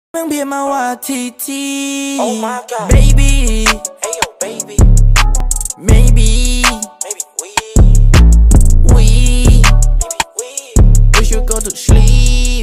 มึงเพียงมาว่าที Oh my god baby hey yo baby maybe we should go to sleep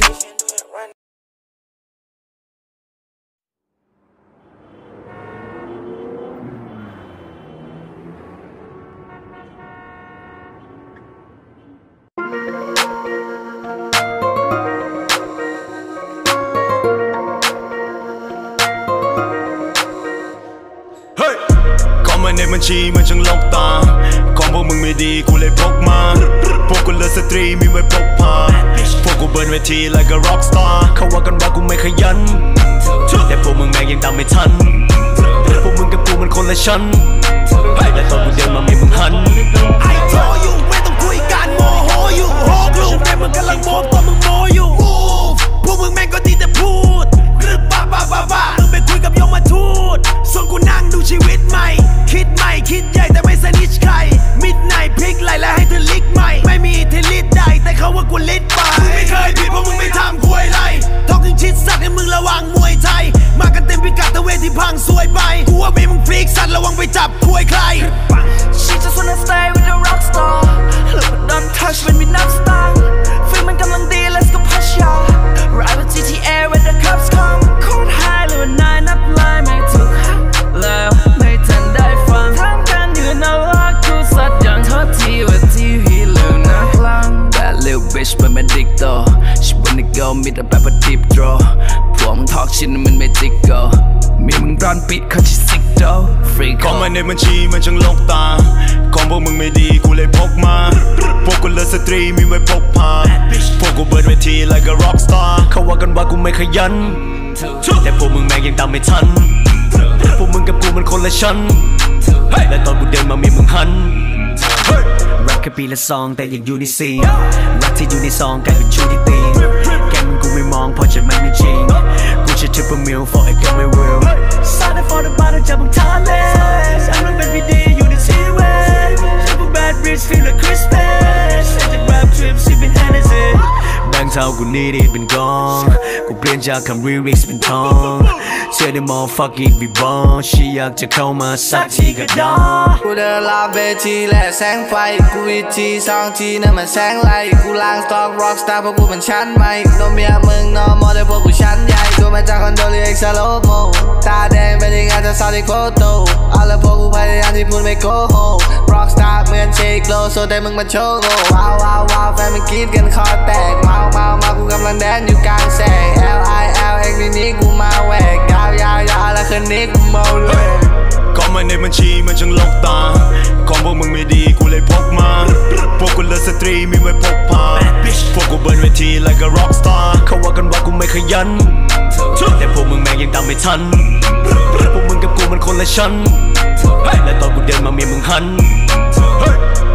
ในบัญชีมันช่างลกตาของพวกมึงไม่ดีกูเลยพกมาพวกกูเลือดสตรีมีไว้พกพาพวกกูเบิร์นเวที like a rock star เขาว่ากันว่ากูไม่ขยันแต่พวกมึงแม่งยังตามไม่ทันพวกมึงกับกูมันคนละชั้นและตอนกูเดินมาไม่มึงหันไอ้โทรอยู่ไม่ต้องคุยกันโมโหอยู่โฮกลูกแต่มึงกำลังโมกตอนมึงโมอยู่พวกมึงแม่งก็ดีแต่พูดหรือบ้ามึงไปคุยกับยมทูตส่วนกูนั่งดูชีวิตใหม่คิดใหม่คิดใหญ่แต่ไม่สนิทใครมิดไนท์พลิกไหลและให้เธอลิกใหม่ไม่มีอิทธิฤทธิ์ใดแต่เขาว่ากูลิดไปมึงไม่เคยผิดเพราะมึงไม่ทำควยไรทอกถึงชิดสัตว์ให้มึงระวังมวยไทยมากันเต็มพิกัดแต่เวทีพังซวยไปกูว่ามีมึงฟรีกสัตว์ระวังไปจับควยใคร She just wanna stay with a rock star Look but don't touch when we not star ฟีลมันกำลังดี let's go push ya Ride with GTA when the cops come โคตร high เลยวันนายนับลายไม่ถูกแล้วไม่ทันได้ฟังถามกันอยู่นะว่ากูสัตว์อย่างโทษทีว่าที่พี่ลืมนะกลาง That little bitch มันเป็นดิกโต She wanna go meet aแบบ deep draw พวกมึงทอกชินมันไม่จิกโกมีมึงร้อนปิดเขาที่ซิกโต Freak ของมาในบัญชีมันช่างลกตาของพวกมึงไม่ดีกูเลยพกมาพวกกูเลือดสตรีมีไว้พกพาพวกกูเบิร์นเวที like a rock star เขาว่ากันว่ากูไม่ขยันแต่พวกมึงแม่งยังตามไม่ทันพวกมึงกับกูมันคนละชั้นและตอนกูเดินมามีมึงหันรักแค่ปีละซองแต่ยังอยู่ในซีนรักที่อยู่ในซองกลายเป็นชูที่ตีนแกมึงกูไม่มองเพราะฉันไม่มีจริงกูจะ triple meal for a girl my will Started for the bottle จากบางทะเลฉันมันเป็นพีดีอยู่ในซีเวย์ฉันเป็น bad bitch feel like Christmas ฉันจะ rap trip สิเป็น Hennessy แบงค์เท่ากูนี่ดีเป็นกองกูเปลี่ยนจากคำ lyrics เป็นทองเชื่อได้มอง fucking be born ฉันอยากจะเข้ามาสักทีก็ได้กูเดินลาเวทีและแสงไฟกูอีกทีสองทีนั่นมันแสงไล่กูล้างสต็อก rock star เพราะกูเป็นชั้นใหม่โนเมียมึงนอนมอได้พวกกูชั้นใหญ่ตัวมาจากคอนโดเรียกสโลโมตาแดงเป็นยังไงจะสาวที่โคตรโตเอาละพวกกูพยายามที่พูดไม่โกหก rock star เหมือนเชคโลโซแต่มึงมาโชว์โง่ว้าวแฟนมันกรีดกันคอแตกเมากูกำลังแดนอยู่กลางแสง LIL นี้กูมาแหวกยาวแล้วคืนนี้กูเมาเลยก็มาในบัญชีมันช่างลกตาของพวกมึงไม่ดีกูเลยพกมาพวกกูเลือดสตรีมีไว้พกพาพวกกูเบิร์นเวที like a rock star เขาว่ากันว่ากูไม่ขยันแต่พวกมึงแม่งยังตามไม่ทันพวกมึงกับกูมันคนละชั้นและตอนกูเดินมามีมึงหัน